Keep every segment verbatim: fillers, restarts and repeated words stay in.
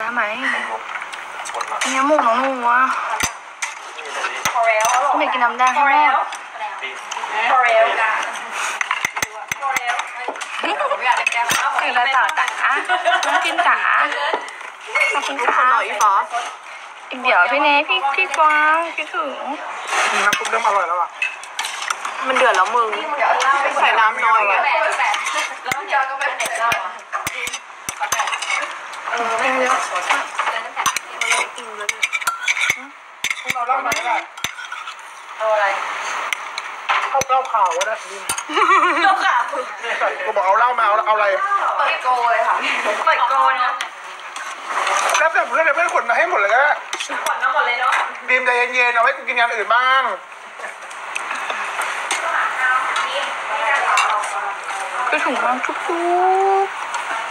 น้ำไหมเนี่ยหมูน้องหนูวะไม่กินน้ำแดงให้แม่กินแล้วต่อจ๋าน้องกินจ๋าน้องกินจ๋าหน่อยฟอสเดี๋ยวพี่เนยพี่พี่กวางคิดถึงน้ำซุปเริ่มอร่อยแล้วอ่ะมันเดือดแล้วมึงใส่น้ำน้อยไงแล้วเดี๋ยวก็ไปเด็ดแล้วเออไม่เยอะอิ่มแล้วเนี่ยพวกเราเล่ามาได้เอาอะไรเอาเล่าข่าวว่าได้ยินเล่าข่าวก็บอกเอาเล่ามาเอาเอาอะไรเปิดโกยค่ะเปิดโกยนะแล้วแต่เพื่อนเพื่อนขนมาให้หมดเลยก็ขนมาหมดเลยเนาะบีมใจเย็นๆเอาไว้กูกินงานอื่นบ้างก็ถุงมันทุกๆ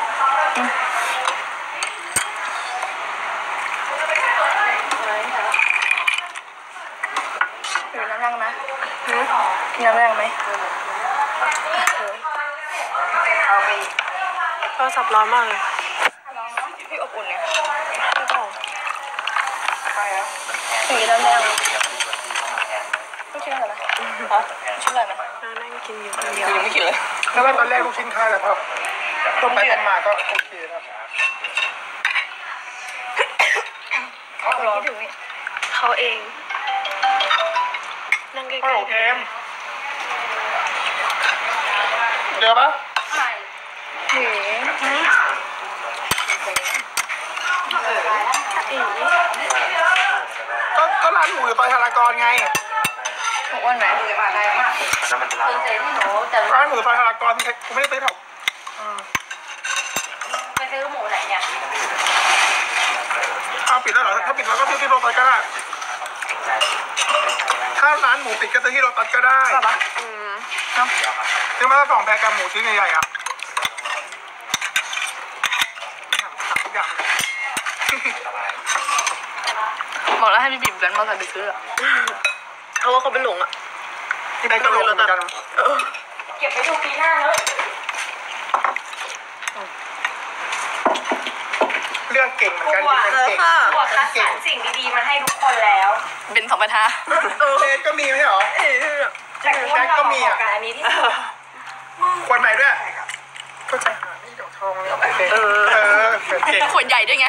กินน้ำแรงไหมกินน้ำแรงไหมเอาไปโทรศัพท์ร้อนมากเลยพี่อบอุ่นเนี่ยไม่ต้องกินน้ำแรงไม่กินอะไรนะชิ้นอะไรนะนั่งกินอยู่คนเดียวยังไม่กินเลยแล้วตอนแรกลูกชิ้นค่ายแหละครับต้มไปต้มมาก็โอเคครับเขาคิดถึงเขาเองนั่งใกล้ๆโอเคเจอปะไม่หนีก็ก็ร้านหมูอยู่ซอยธารากรไงบอกว่าไหนร้านหมูซอยธารากรที่กูไม่ได้ซื้อหรอกไปซื้อหมูไหนเนี่ยอ้าวปิดแล้วเหรอถ้าปิดเราก็ซื้อที่โรตัสก็ได้ถ้าร้านหมูปิดก็ซื้อที่โรตัสก็ได้ใช่ปะอืมซื้อมาสองแพ็คกับหมูชิ้นใหญ่ๆอ่ะอย่างบอกแล้วให้พี่บิ่มกันมาใส่ไปซื้ออ่ะเขาว่าเขาเป็นหลงอ่ะที่ไหนก็หลงเหมือนกันเก็บไปดูปีหน้าแล้วเรื่องเก่งเหมือนกันเป็นเก่งบวกคัดสรรสิ่งดีๆมาให้ทุกคนแล้วเป็นสองพันห้าเจนก็มีไม่ใช่หรอแจ็คก็มีอ่ะอันนี้ที่สุดขวดใหม่ด้วยก็จะหานี่ดอกทองเออเออเก่งขวดใหญ่ด้วยไง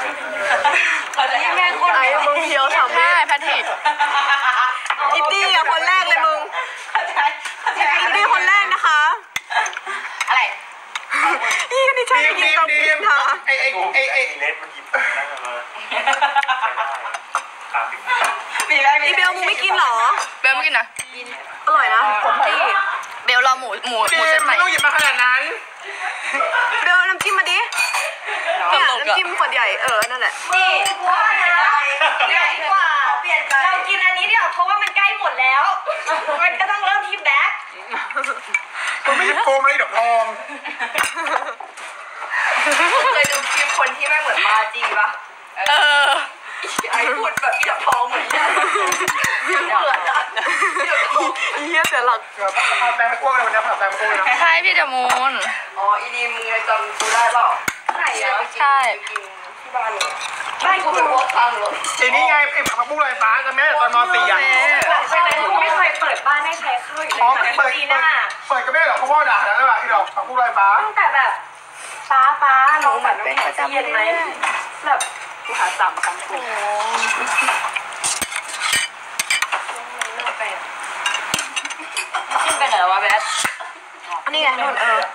แม่คนไหนมึงเพียวทำได้แพทริกอิตตี้อ่ะคนแรกเลยมึงอิตตี้คนแรกนะคะอะไรอีกันนี่ใช่กินกับกินค่ะไอไอไอไอเล็ดมันกินนั่งเลยมีอะไรอีเบลมึงไม่กินหรอเบลไม่กินนะอร่อยนะเบลรอหมูหมูหมูเส้นใหม่ไม่ต้องหยิบมาขนาดนั้นเบลน้ำจิ้มมาดิเนี่ยน้ำจิ้มขวดใหญ่เออนั่นแหละนี่ใหญ่กว่าเปลี่ยนใจเรากินอันนี้เดี๋ยวเพราะว่ามันใกล้หมดแล้วมันก็ต้องเริ่มที่แบ็คมันไม่หยิบโกงเลยดอกทองเคยดูคลิปคนที่ไม่เหมือนปาจีปะเออไอ้พูดแบบอีดอกทองเหมือนกันเหมือนอ่ะเฮียเสียหลักพาแฟนมาอ้วกเลยวันนี้พาแฟนมาอ้วกนะใช่พี่เดมูนอ๋ออีดีมึงจำกูได้เปล่าใช่ใช่ที่บ้านเลยบ้านกูเป็นวัวตังเลยไอ้นี่ไงไอ้ผักบุ้งลอยฟ้ากันแม่ตอนนอนสี่อ่ะใช่ไหมกูไม่เคยเปิดบ้านให้ใครเข้าอีกเลยเปิดปีหน้าเปิดกันแม่เหรอเขาพ่อด่าแล้วหรือเปล่าที่เราผักบุ้งลอยฟ้าตั้งแต่แบบฟ้าฟ้าหนูเหมือนเป็นประจำเย็นไหมแบบกูหาสามครั้งกูขึ้นไปไหนวะแบทอันนี้ไงนุ่นเออ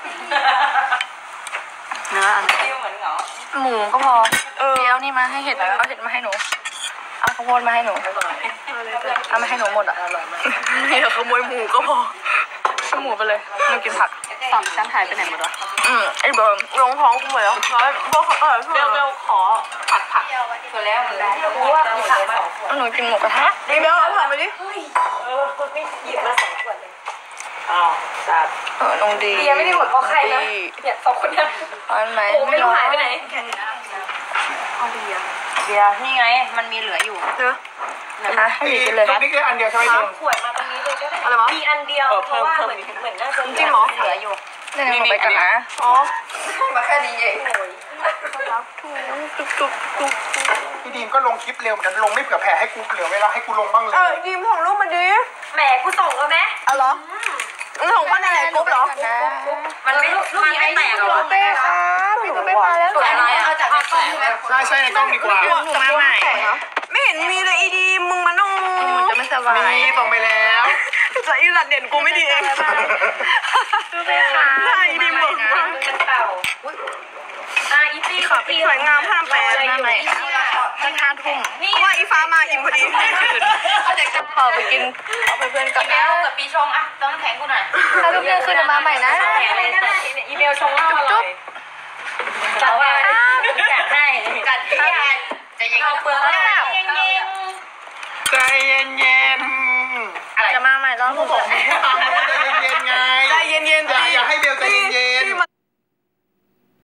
เนื้ออันนี้เหมือนเหรอหมูก็พอเออเอานี่มาให้เห็ดเอาเห็ดมาให้หนูเอาข้าวโพดมาให้หนูเอามาให้หนูหมดอ่ะเดี๋ยวขโมยหมูก็พอขโมยไปเลยหนูกินผักสามชั้นหายไปไหนหมดวะอืมไอ้เบิร์มลงท้องกูหมดแล้วร้อยโบขอเออเบลเบลขอผัดผักตัวแล้วมันได้รู้ว่าผักมาหนูกินหมูกระทะไอ้เบลเอาผักไปดิเออไม่หยิบมาสองขวดเลยอ๋อจัดเออลงดีเบียร์ไม่ได้หมดเพราะใครนะเนี่ยสองคนนี้อันไหนโอ้ไม่รู้หายไปไหนเอาเบียร์เบียร์นี่ไงมันมีเหลืออยู่เนอะนะคะให้ดีกันเลยนี่แค่อันเดียวใช่ไหมดิขวดมาตรงนี้เลยก็ได้อะไรวะมีอันเดียวเพราะว่าเหมือนเหมือนน่าจะจริงเหรอเหลืออยู่นี่นี่ไปกันนะอ๋อมาแค่นี้เองจุ๊บจุ๊บจุ๊บพี่ดีมก็ลงคลิปเร็วเหมือนกันลงไม่เผื่อแผ่ให้กูเหลือเวลาให้กูลงบ้างเลยเออดีมส่งรูปมาดิแหมกูส่งแล้วไหมเอาเหรอมึงส่งมาในไหนกรุ๊ปเหรอมันไม่มันไม่แตกหรอเป้ค่ะพี่ก็ไม่มาแล้วส่งอะไรอ่ะเอาจากกล้องไหมใช่ใช่ในกล้องดีกว่าหนูมาใหม่ไม่เห็นมีเลยอีดีมึงมานุ่งหนูจะไม่สบายนี่ส่งไปแล้วจะอีสัตว์เด่นกูไม่ดีเองเป้ค่ะใช่ดีมึงเป็นเต่าอ่ะอีตี้ขอพี่สวยงามพระรามแปดมาใหม่ตั้งห้าทุ่มเพราะว่าอีฟ้ามาอิ่มพอดีขอไปกินเอาไปเพื่อนกับอีเมลกับปีชงอ่ะต้องแข็งกูหน่อยถ้าทุกเดือนคืนมาใหม่นะแข็งเลยนะอีเมลชงเหล้าอร่อยจัดไปจัดให้จัดที่จะยิงเอาเปลือกแล้วใจเย็นเย็นจะมาใหม่รอบๆกูบอกมึงให้ฟังนะว่าใจเย็นๆไงใจเย็นๆอย่าอย่าให้เบลใจเย็นๆ